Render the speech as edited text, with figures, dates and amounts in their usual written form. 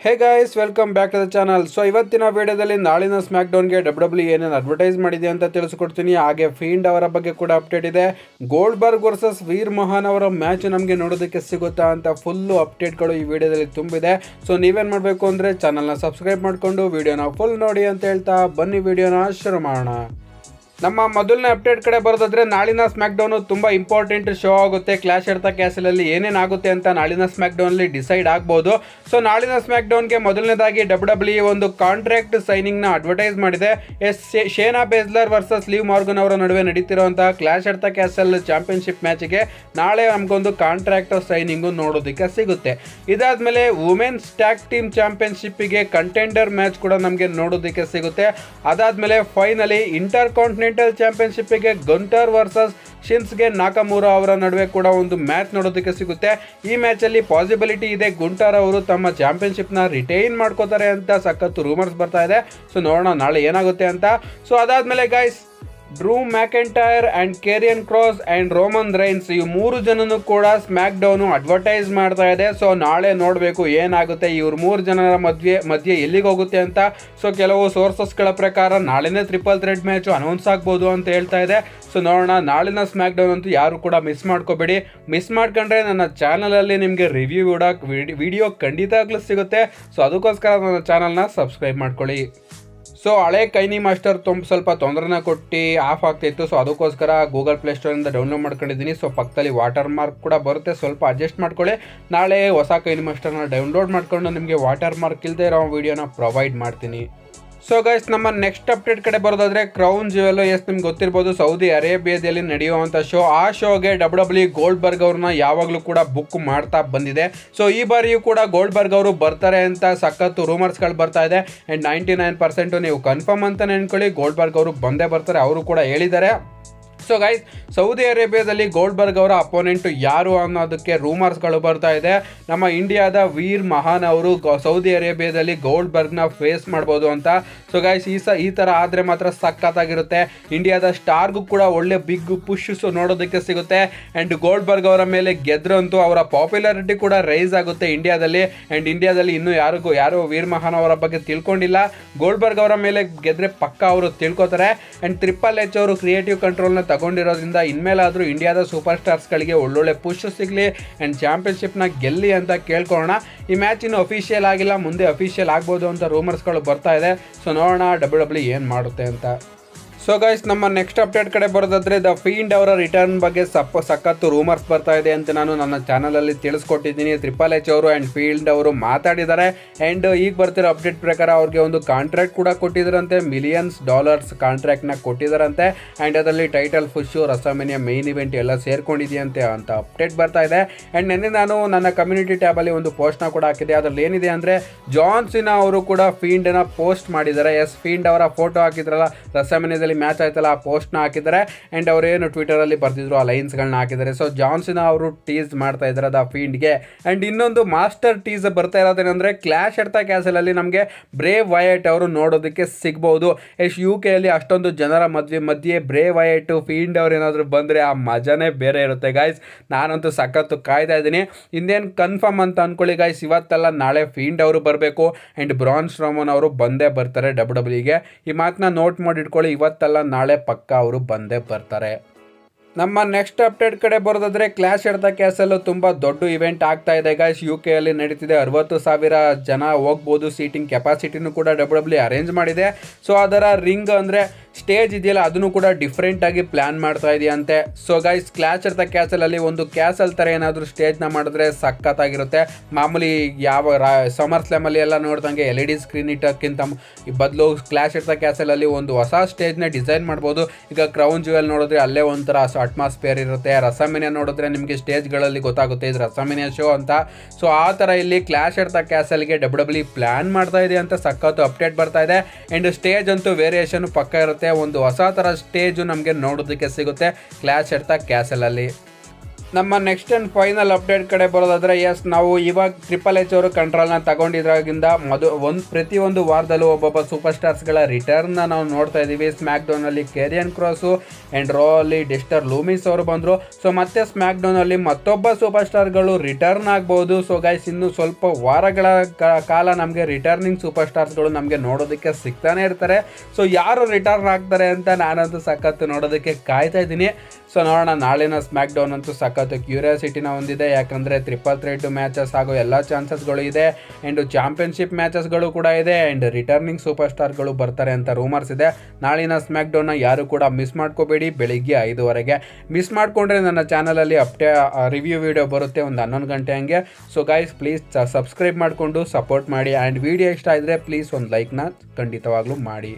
Hey guys welcome back to the channel. So ಇವತ್ತಿನ ವಿಡಿಯೋದಲ್ಲಿ ನಾಳಿನ ಸ್ಮ್ಯಾಕ್ ಡೌನ್ಗೆ ಡಬ್ಲ್ಯೂ ಏನೇನು ಅಡ್ವರ್ಟೈಸ್ ಮಾಡಿದೆ ಅಂತ ತಿಳಿಸ್ಕೊಡ್ತೀನಿ. ಹಾಗೆ ಫೀಂಡ್ ಅವರ ಬಗ್ಗೆ ಕೂಡ ಅಪ್ಡೇಟ್ ಇದೆ. ಗೋಲ್ಡ್ಬರ್ಗ್ ವರ್ಸಸ್ ವೀರ್ ಮಹಾನ್ ಅವರ ಮ್ಯಾಚ್ ನಮಗೆ ನೋಡೋದಕ್ಕೆ ಸಿಗುತ್ತಾ ಅಂತ ಫುಲ್ಲು ಅಪ್ಡೇಟ್ಗಳು ಈ ವಿಡಿಯೋದಲ್ಲಿ ತುಂಬಿದೆ. ಸೊ ನೀವೇನು ಮಾಡಬೇಕು ಅಂದರೆ ಚಾನಲ್ನ ಸಬ್ಸ್ಕ್ರೈಬ್ ಮಾಡಿಕೊಂಡು ವಿಡಿಯೋನ ಫುಲ್ ನೋಡಿ ಅಂತ ಹೇಳ್ತಾ ಬನ್ನಿ ವಿಡಿಯೋನ ಶುರು ಮಾಡೋಣ. ನಮ್ಮ ಮೊದಲನೇ ಅಪ್ಡೇಟ್ ಕಡೆ ಬರೋದಾದ್ರೆ ನಾಳಿನ ಸ್ಮ್ಯಾಕ್ ಡೌನ್ ತುಂಬಾ ಇಂಪಾರ್ಟೆಂಟ್ ಶೋ ಆಗುತ್ತೆ. ಕ್ಲಾಶ್ ಎಟ್ ದ ಕ್ಯಾಸಲ್ ಅಲ್ಲಿ ಏನೇನಾಗುತ್ತೆ ಅಂತ ನಾಳಿನ ಸ್ಮ್ಯಾಕ್ ಡೌನ್ ಅಲ್ಲಿ ಡಿಸೈಡ್ ಆಗ್ಬೋದು. ಸೊ ನಾಳಿನ ಸ್ಮ್ಯಾಕ್ ಡೌನ್ಗೆ ಮೊದಲನೇದಾಗಿ ಡಬ್ಲ್ಯೂ ಒಂದು ಕಾಂಟ್ರಾಕ್ಟ್ ಸೈನಿಂಗ್ ನ ಅಡ್ವರ್ಟೈಸ್ ಮಾಡಿದೆ. Shayna Baszler versus Liv Morgan ಅವರ ನಡುವೆ ನಡೀತಿರುವಂತಹ clash at the castle championship ಮ್ಯಾಚ್ಗೆ ನಾಳೆ ನಮಗೊಂದು ಕಾಂಟ್ರಾಕ್ಟ್ ಸೈನಿಂಗ್ ನೋಡೋದಕ್ಕೆ ಸಿಗುತ್ತೆ. ಇದಾದ್ಮೇಲೆ ವುಮೆನ್ಸ್ ಟ್ಯಾಗ್ ಟೀಮ್ ಚಾಂಪಿಯನ್ಶಿಪ್ಗೆ ಕಂಟೆಂಡರ್ ಮ್ಯಾಚ್ ಕೂಡ ನಮಗೆ ನೋಡೋದಕ್ಕೆ ಸಿಗುತ್ತೆ. ಅದಾದ್ಮೇಲೆ finally inter continental ಚಾಂಪಿಯನ್ಶಿಪ್ಗೆ Gunther versus ಶಿನ್ಸ್ಗೆ ನಾಕಮೂರಾ ಅವರ ನಡುವೆ ಕೂಡ ಒಂದು ಮ್ಯಾಚ್ ನೋಡೋದಕ್ಕೆ ಸಿಗುತ್ತೆ. ಈ ಮ್ಯಾಚಲ್ಲಿ ಪಾಸಿಬಿಲಿಟಿ ಇದೆ ಗುಂಟರ್ ಅವರು ತಮ್ಮ ಚಾಂಪಿಯನ್ಶಿಪ್ನ ರಿಟೈನ್ ಮಾಡ್ಕೋತಾರೆ ಅಂತ ಸಖತ್ತು ರೂಮರ್ಸ್ ಬರ್ತಾ ಇದೆ. ಸೊ ನೋಡೋಣ ನಾಳೆ ಏನಾಗುತ್ತೆ ಅಂತ. ಸೊ ಅದಾದ್ಮೇಲೆ guys Drew McIntyre and Karrion Kross and Roman Reigns ಈ ಮೂರು ಜನನು ಕೂಡ ಸ್ಮ್ಯಾಕ್ ಡೌನು ಅಡ್ವರ್ಟೈಸ್ ಮಾಡ್ತಾ ಇದೆ. ಸೊ ನಾಳೆ ನೋಡಬೇಕು ಏನಾಗುತ್ತೆ, ಇವ್ರ ಮೂರು ಜನರ ಮಧ್ಯೆ ಎಲ್ಲಿಗೆ ಹೋಗುತ್ತೆ ಅಂತ. ಸೊ ಕೆಲವು ಸೋರ್ಸಸ್ಗಳ ಪ್ರಕಾರ ನಾಳೆನೇ ಟ್ರಿಪಲ್ ಥ್ರೆಡ್ ಮ್ಯಾಚು ಅನೌನ್ಸ್ ಆಗ್ಬೋದು ಅಂತ ಹೇಳ್ತಾ ಇದೆ. ಸೊ ನೋಡೋಣ ನಾಳಿನ ಸ್ಮ್ಯಾಕ್ ಡೌನ್ ಅಂತೂ ಯಾರು ಕೂಡ ಮಿಸ್ ಮಾಡ್ಕೋಬೇಡಿ. ಮಿಸ್ ಮಾಡ್ಕೊಂಡ್ರೆ ನನ್ನ ಚಾನಲಲ್ಲಿ ನಿಮಗೆ ರಿವ್ಯೂ ವಿಡಿಯೋ ಖಂಡಿತವಾಗ್ಲೂ ಸಿಗುತ್ತೆ. ಸೊ ಅದಕ್ಕೋಸ್ಕರ ನನ್ನ ಚಾನಲ್ನ ಸಬ್ಸ್ಕ್ರೈಬ್ ಮಾಡ್ಕೊಳ್ಳಿ. ಸೊ ಹಳೆ ಕೈನಿ ಮಾಸ್ಟರ್ ಸ್ವಲ್ಪ ತೊಂದರೆನ ಕೊಟ್ಟು ಆಫ್ ಆಗ್ತಾಯಿತ್ತು. ಸೊ ಅದಕ್ಕೋಸ್ಕರ ಗೂಗಲ್ ಪ್ಲೇಸ್ಟೋರಿಂದ ಡೌನ್ಲೋಡ್ ಮಾಡ್ಕೊಂಡಿದ್ದೀನಿ. ಸೊ ಪಕ್ಕದಲ್ಲಿ ವಾಟರ್ ಮಾರ್ಕ್ ಕೂಡ ಬರುತ್ತೆ, ಸ್ವಲ್ಪ ಅಡ್ಜಸ್ಟ್ ಮಾಡ್ಕೊಳ್ಳಿ. ನಾಳೆ ಹೊಸ ಕೈನಿ ಮಾಸ್ಟರ್ನ ಡೌನ್ಲೋಡ್ ಮಾಡ್ಕೊಂಡು ನಿಮಗೆ ವಾಟರ್ ಮಾರ್ಕ್ ಇಲ್ಲದೆ ಇರೋ ವಿಡಿಯೋನ ಪ್ರೊವೈಡ್ ಮಾಡ್ತೀನಿ. ಸೊ ಗೈಸ್ ನಮ್ಮ ನೆಕ್ಸ್ಟ್ ಅಪ್ಡೇಟ್ ಕಡೆ ಬರೋದಾದ್ರೆ ಕ್ರೌನ್ ಜ್ಯುವೆಲ್, ನಿಮ್ಗೆ ಗೊತ್ತಿರ್ಬೋದು ಸೌದಿ ಅರೇಬಿಯಾದಲ್ಲಿ ನಡೆಯುವಂಥ ಶೋ. ಆ ಶೋಗೆ ಡಬ್ಲ್ಯೂ ಗೋಲ್ಡ್ಬರ್ಗ್ ಅವ್ರನ್ನ ಯಾವಾಗಲೂ ಕೂಡ ಬುಕ್ ಮಾಡ್ತಾ ಬಂದಿದೆ. ಸೊ ಈ ಬಾರಿಯೂ ಕೂಡ ಗೋಲ್ಡ್ಬರ್ಗ್ ಅವರು ಬರ್ತಾರೆ ಅಂತ ಸಖತ್ತು ರೂಮರ್ಸ್ಗಳು ಬರ್ತಾ ಇದೆ. ಆ್ಯಂಡ್ 99% ನೀವು ಕನ್ಫರ್ಮ್ ಅಂತ ನೆನ್ಕೊಳ್ಳಿ, ಗೋಲ್ಡ್ಬರ್ಗ್ ಅವರು ಬಂದೇ ಬರ್ತಾರೆ, ಅವರು ಕೂಡ ಹೇಳಿದ್ದಾರೆ. ಸೊ ಗೈಸ್ ಸೌದಿ ಅರೇಬಿಯಾದಲ್ಲಿ ಗೋಲ್ಡ್ಬರ್ಗ್ ಅವರ ಅಪೋನೆಂಟು ಯಾರು ಅನ್ನೋದಕ್ಕೆ ರೂಮರ್ಸ್ಗಳು ಬರ್ತಾ ಇದೆ. ನಮ್ಮ ಇಂಡಿಯಾದ ವೀರ್ ಮಹಾನ್ ಅವರು ಸೌದಿ ಅರೇಬಿಯಾದಲ್ಲಿ ಗೋಲ್ಡ್ಬರ್ಗ್ನ ಫೇಸ್ ಮಾಡ್ಬೋದು ಅಂತ. ಸೊ ಗೈಸ್ ಈ ಥರ ಆದರೆ ಮಾತ್ರ ಸಖತ್ತಾಗಿರುತ್ತೆ. ಇಂಡಿಯಾದ ಸ್ಟಾರ್ಗೂ ಕೂಡ ಒಳ್ಳೆ ಬಿಗ್ ಪುಷ್ ನೋಡೋದಕ್ಕೆ ಸಿಗುತ್ತೆ. ಆ್ಯಂಡ್ ಗೋಲ್ಡ್ಬರ್ಗ್ ಅವರ ಮೇಲೆ ಗೆದ್ರಂತೂ ಅವರ ಪಾಪ್ಯುಲಾರಿಟಿ ಕೂಡ ರೈಸ್ ಆಗುತ್ತೆ ಇಂಡಿಯಾದಲ್ಲಿ. ಆ್ಯಂಡ್ ಇಂಡಿಯಾದಲ್ಲಿ ಇನ್ನೂ ಯಾರು ವೀರ್ ಮಹಾನ್ ಅವರ ಬಗ್ಗೆ ತಿಳ್ಕೊಂಡಿಲ್ಲ. ಗೋಲ್ಡ್ಬರ್ಗ್ ಅವರ ಮೇಲೆ ಗೆದ್ರೆ ಪಕ್ಕ ಅವರು ತಿಳ್ಕೊತಾರೆ. ಆ್ಯಂಡ್ ಟ್ರಿಪಲ್ ಎಚ್ ಅವರು ಕ್ರಿಯೇಟಿವ್ ಕಂಟ್ರೋಲ್ನ ತಗೊಂಡಿರೋದ್ರಿಂದ ಇನ್ಮೇಲಾದರೂ ಇಂಡಿಯಾದ ಸೂಪರ್ ಸ್ಟಾರ್ಸ್ಗಳಿಗೆ ಒಳ್ಳೊಳ್ಳೆ ಪುಷ್ ಸಿಗಲಿ ಆ್ಯಂಡ್ ಚಾಂಪಿಯನ್ಶಿಪ್ನ ಗೆಲ್ಲಿ ಅಂತ ಕೇಳ್ಕೊಳ್ಳೋಣ. ಈ ಮ್ಯಾಚ್ ಇನ್ನೂ ಅಫಿಷಿಯಲ್ ಆಗಿಲ್ಲ, ಮುಂದೆ ಅಫಿಷಿಯಲ್ ಆಗ್ಬೋದು ಅಂತ ರೂಮರ್ಸ್ಗಳು ಬರ್ತಾ ಇದೆ. ಸೊ ನೋಡೋಣ ಡಬ್ಲ್ಯೂ ಏನು ಮಾಡುತ್ತೆ ಅಂತ. ಸೊ ಗೈಸ್ ನಮ್ಮ ನೆಕ್ಸ್ಟ್ ಅಪ್ಡೇಟ್ ಕಡೆ ಬರೋದಾದ್ರೆ ದ ಫೀಂಡ್ ಅವರ ರಿಟರ್ನ್ ಬಗ್ಗೆ ಸಖತ್ತು ರೂಮರ್ಸ್ ಬರ್ತಾ ಇದೆ ಅಂತ ನಾನು ನನ್ನ ಚಾನಲಲ್ಲಿ ತಿಳಿಸ್ಕೊಟ್ಟಿದ್ದೀನಿ. ಟ್ರಿಪಲ್ ಎಚ್ ಅವರು ಆ್ಯಂಡ್ ಫೀಲ್ಡ್ ಅವರು ಮಾತಾಡಿದ್ದಾರೆ. ಆ್ಯಂಡ್ ಈಗ ಬರ್ತಿರೋ ಅಪ್ಡೇಟ್ ಪ್ರಕಾರ ಅವ್ರಿಗೆ ಒಂದು ಕಾಂಟ್ರಾಕ್ಟ್ ಕೂಡ ಕೊಟ್ಟಿದ್ದಾರಂತೆ, $millions ಕಾಂಟ್ರಾಕ್ಟ್ನ ಕೊಟ್ಟಿದ್ದಾರಂತೆ. ಆ್ಯಂಡ್ ಅದರಲ್ಲಿ title push WrestleMania main event ಎಲ್ಲ ಸೇರ್ಕೊಂಡಿದೆಯಂತೆ ಅಂತ ಅಪ್ಡೇಟ್ ಬರ್ತಾ ಇದೆ. ಆ್ಯಂಡ್ ನೆನ್ನೆ ನಾನು ನನ್ನ ಕಮ್ಯುನಿಟಿ ಟ್ಯಾಬಲ್ಲಿ ಒಂದು ಪೋಸ್ಟ್ನ ಕೂಡ ಹಾಕಿದೆ. ಅದರಲ್ಲಿ ಏನಿದೆ ಅಂದರೆ ಜಾನ್ ಸಿನಾ ಅವರು ಕೂಡ ಫೀಂಡನ್ನ ಪೋಸ್ಟ್ ಮಾಡಿದ್ದಾರೆ. ಫೀಂಡ್ ಅವರ ಫೋಟೋ ಹಾಕಿದ್ರಲ್ಲ ರಸಮೇನಿಯಾದಲ್ಲಿ ಮ್ಯಾಚ್ ಆಯ್ತಲ್ಲ, ಆ ಪೋಸ್ಟ್ನ ಹಾಕಿದ್ದಾರೆ. ಆ್ಯಂಡ್ ಅವರೇನು ಟ್ವಿಟರಲ್ಲಿ ಬರ್ತಿದ್ರು ಆ ಲೈನ್ಸ್ಗಳನ್ನ ಹಾಕಿದ್ದಾರೆ. ಸೊ ಜಾನ್ಸಿನ ಅವರು ಟೀಸ್ ಮಾಡ್ತಾ ಇದ್ದಾರೆ ದ ಫೀಂಡ್ಗೆ. ಆ್ಯಂಡ್ ಇನ್ನೊಂದು ಮಾಸ್ಟರ್ ಟೀಸ್ ಬರ್ತಾ ಇರೋದೇನೆಂದರೆ ಕ್ಲಾಶ್ ಎಟ್ ದ ಕ್ಯಾಸಲಲ್ಲಿ ನಮಗೆ ಬ್ರೇವ್ ವೈಟ್ ಅವರು ನೋಡೋದಕ್ಕೆ ಸಿಗ್ಬೋದು. UK ಅಷ್ಟೊಂದು ಜನರ ಮಧ್ಯೆ ಬ್ರೇವ್ ವೈಟ್ ಫೀಂಡ್ ಅವ್ರು ಏನಾದರೂ ಬಂದರೆ ಆ ಮಜಾನೇ ಬೇರೆ ಇರುತ್ತೆ ಗಾಯ್ಸ್. ನಾನಂತೂ ಸಖತ್ತು ಕಾಯ್ತಾ ಇದ್ದೀನಿ. ಇನ್ನೇನು ಕನ್ಫರ್ಮ್ ಅಂತ ಅಂದ್ಕೊಳ್ಳಿ ಗಾಯ್ಸ್, ಇವತ್ತೆಲ್ಲ ನಾಳೆ ಫೀಂಡ್ ಅವರು ಬರಬೇಕು. ಆ್ಯಂಡ್ ಬ್ರಾನ್ ಸ್ಟ್ರೋಮನ್ ಅವರು ಬಂದೇ ಬರ್ತಾರೆ ಡಬ್ಲ್ಯೂಗೆ. ಈ ಮಾತನ್ನ ನೋಟ್ ಮಾಡಿ ಇಟ್ಕೊಳ್ಳಿ, ಇವತ್ತೆಲ್ಲ ನಾಳೆ ಪಕ್ಕ ಅವರು ಬಂದೇ ಬರ್ತಾರೆ. ನಮ್ಮ ನೆಕ್ಸ್ಟ್ ಅಪ್ಡೇಟ್ ಕಡೆ ಬರೋದಾದ್ರೆ ಕ್ಲಾಶ್ ಎಟ್ ದ ಕ್ಯಾಸಲ್ ತುಂಬ ದೊಡ್ಡ ಇವೆಂಟ್ ಆಗ್ತಾ ಇದೆ ಗಾಯ್ಸ್. UK ನಡೀತಿದೆ. 60,000 ಜನ ಹೋಗ್ಬೋದು. ಸೀಟಿಂಗ್ ಕೆಪಾಸಿಟಿನೂ ಕೂಡ ಡಬ್ಲ್ಯೂ ಅರೇಂಜ್ ಮಾಡಿದೆ. ಸೊ ಅದರ ರಿಂಗ್ ಅಂದರೆ ಸ್ಟೇಜ್ ಇದೆಯಲ್ಲ ಅದನ್ನು ಕೂಡ ಡಿಫ್ರೆಂಟಾಗಿ ಪ್ಲ್ಯಾನ್ ಮಾಡ್ತಾ ಇದೆಯಂತೆ. So guys clash at the ಕ್ಯಾಸಲಲ್ಲಿ ಒಂದು ಕ್ಯಾಸಲ್ ಥರ ಏನಾದರೂ ಸ್ಟೇಜ್ನ ಮಾಡಿದ್ರೆ ಸಖತ್ತಾಗಿರುತ್ತೆ. ಮಾಮೂಲಿ ಸಮರ್ ಸ್ಲ್ಯಾಮಲ್ಲಿ ಎಲ್ಲ ನೋಡ್ದಂಗೆ LED ಸ್ಕ್ರೀನ್ ಇಟ್ಟಕ್ಕಿಂತ ಬದಲು ಕ್ಲಾಶ್ ಎಟ್ ದ ಕ್ಯಾಸಲಲ್ಲಿ ಒಂದು ಹೊಸ ಸ್ಟೇಜ್ನ ಡಿಸೈನ್ ಮಾಡ್ಬೋದು. ಈಗ ಕ್ರೌನ್ ಜ್ಯುವೆಲ್ ನೋಡಿದ್ರೆ ಅಲ್ಲೇ ಒಂಥರ ಅಟ್ಮಾಸ್ಫಿಯರ್ ಇರುತ್ತೆ. ರಸಮೇನಿಯಾ ನೋಡಿದ್ರೆ ನಿಮಗೆ ಸ್ಟೇಜ್ಗಳಲ್ಲಿ ಗೊತ್ತಾಗುತ್ತೆ ಇದು ರಸಮೇನಿಯಾ ಶೋ ಅಂತ. ಸೊ ಆ ಥರ ಇಲ್ಲಿ ಕ್ಲಾಶ್ ಎಟ್ ದ ಕ್ಯಾಸಲ್ಗೆ ಡಬ್ಲ್ಯೂ ಪ್ಲ್ಯಾನ್ ಮಾಡ್ತಾ ಇದೆ ಅಂತ ಸಖತ್ತು ಅಪ್ಡೇಟ್ ಬರ್ತಾ ಇದೆ. ಆ್ಯಂಡ್ ಸ್ಟೇಜ್ ಅಂತೂ ವೇರಿಯೇಷನ್ ಪಕ್ಕ ಇರುತ್ತೆ. ಒಂದು ಹೊಸ ಥರ ಸ್ಟೇಜು ನಮಗೆ ನೋಡೋದಕ್ಕೆ ಸಿಗುತ್ತೆ ಕ್ಲಾಶ್ ಎಟ್ ದ ಕ್ಯಾಸಲಲ್ಲಿ. ನಮ್ಮ ನೆಕ್ಸ್ಟ್ ಆ್ಯಂಡ್ ಫೈನಲ್ ಅಪ್ಡೇಟ್ ಕಡೆ ಬರೋದಾದರೆ ಎಸ್ ನಾವು ಇವಾಗ ಟ್ರಿಪಲ್ ಎಚ್ ಅವರು ಕಂಟ್ರೋಲ್ನ ತಗೊಂಡಿದ್ರಾಗಿಂದ ಪ್ರತಿಯೊಂದು ವಾರದಲ್ಲೂ ಒಬ್ಬೊಬ್ಬ ಸೂಪರ್ ಸ್ಟಾರ್ಸ್ಗಳ ರಿಟರ್ನ್ನ ನಾವು ನೋಡ್ತಾ ಇದ್ದೀವಿ. ಸ್ಮ್ಯಾಕ್ ಡೌನಲ್ಲಿ ಕೇರಿಯನ್ ಕ್ರಾಸು ಆ್ಯಂಡ್ ರಾ ಅಲ್ಲಿ ಡೆಸ್ಟರ್ ಲೂಮಿಸ್ ಅವರು ಬಂದರು. ಸೊ ಮತ್ತೆ ಸ್ಮ್ಯಾಕ್ ಡೌನಲ್ಲಿ ಮತ್ತೊಬ್ಬ ಸೂಪರ್ ಸ್ಟಾರ್ಗಳು ರಿಟರ್ನ್ ಆಗ್ಬೋದು. ಸೊ ಗೈಸ್ ಇನ್ನು ಸ್ವಲ್ಪ ವಾರಗಳ ಕಾಲ ನಮಗೆ ರಿಟರ್ನಿಂಗ್ ಸೂಪರ್ ಸ್ಟಾರ್ಸ್ಗಳು ನಮಗೆ ನೋಡೋದಕ್ಕೆ ಸಿಗ್ತಾನೆ ಇರ್ತಾರೆ. ಸೊ ಯಾರು ರಿಟರ್ನ್ ಆಗ್ತಾರೆ ಅಂತ ನಾನಂತೂ ಸಖತ್ತು ನೋಡೋದಕ್ಕೆ ಕಾಯ್ತಾ ಇದ್ದೀನಿ. ಸೊ ನೋಡೋಣ, ನಾಳಿನ ಸ್ಮ್ಯಾಕ್ ಡೌನ್ ಅಂತೂ ಸಖತ್ತು ಕ್ಯೂರಿಯಾಸಿಟಿನ ಹೊಂದಿದೆ. ಯಾಕಂದರೆ ಟ್ರಿಪಲ್ ಥ್ರೆಟ್ ಮ್ಯಾಚಸ್ ಆಗೋ ಎಲ್ಲ ಚಾನ್ಸಸ್ಗಳು ಇದೆ ಆ್ಯಂಡ್ ಚಾಂಪಿಯನ್ಶಿಪ್ ಮ್ಯಾಚಸ್ಗಳು ಕೂಡ ಇದೆ ಆ್ಯಂಡ್ ರಿಟರ್ನಿಂಗ್ ಸೂಪರ್ ಸ್ಟಾರ್ಗಳು ಬರ್ತಾರೆ ಅಂತ ರೂಮರ್ಸ್ ಇದೆ. ನಾಳಿನ ಸ್ಮ್ಯಾಕ್ ಡೌನ್ನ ಯಾರು ಕೂಡ ಮಿಸ್ ಮಾಡ್ಕೋಬೇಡಿ. ಬೆಳಿಗ್ಗೆ 5 ಮಿಸ್ ಮಾಡಿಕೊಂಡ್ರೆ ನನ್ನ ಚಾನಲಲ್ಲಿ ರಿವ್ಯೂ ವಿಡಿಯೋ ಬರುತ್ತೆ ಒಂದು 11 ಗಂಟೆ ಹಂಗೆ. ಸೊ ಗೈಸ್ ಪ್ಲೀಸ್ ಸಬ್ಸ್ಕ್ರೈಬ್ ಮಾಡಿಕೊಂಡು ಸಪೋರ್ಟ್ ಮಾಡಿ ಆ್ಯಂಡ್ ವಿಡಿಯೋ ಇಷ್ಟ ಆದರೆ ಪ್ಲೀಸ್ ಒಂದು ಲೈಕ್ನ ಖಂಡಿತವಾಗ್ಲೂ ಮಾಡಿ.